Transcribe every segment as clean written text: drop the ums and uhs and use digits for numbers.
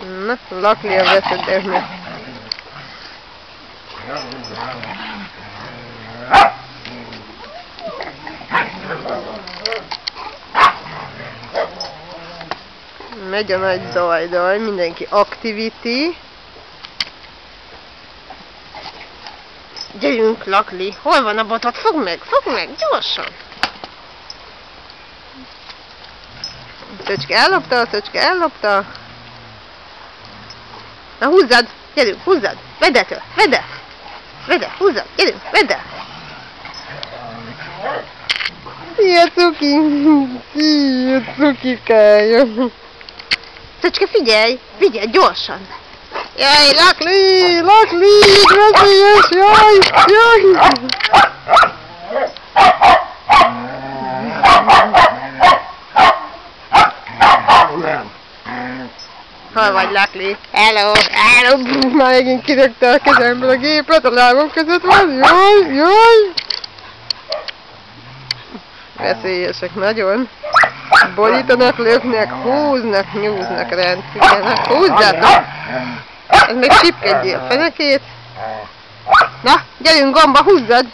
Na, Lakli a veszedelme. Megy a nagy daj, mindenki activity. Gyerünk, Lakli! Hol van a botot? Fogd meg, gyorsan! Szöcske ellopta. Na húzzad! Gyerünk, húzzad! Vedd el, húzzad! Gyerünk, vedd el! Szia, cukikája! Szöcske, figyelj, gyorsan! Jaj, Lakli, veszélyes, jaj! Hol vagy, Lakli? Hello! Már megint kirögte a kezemből a gépet, a lábam között van, jaj! Veszélyesek nagyon. Borítanak, löknek, húznak, nyúznak, rendfigyelnek. Húzzátok! Ez még csipkedjél a fenekét. Na, gyerünk, Gomba, húzzad!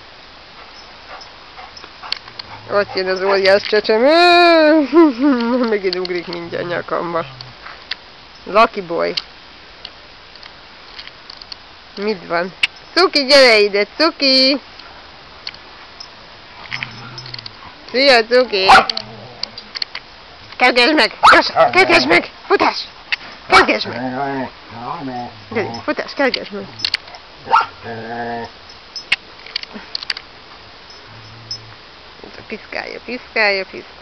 Ott jön az óriás csecsemő. Megint ugrik mindjárt nyakamba. Lucky boy. Mit van? Cuki, gyere ide, Cuki! Szia, Cuki! Kergesd meg! Gyorsan! Kergesd meg! Futás! Kergesd meg! Gyere, futás, kergesd meg! Piszkálja.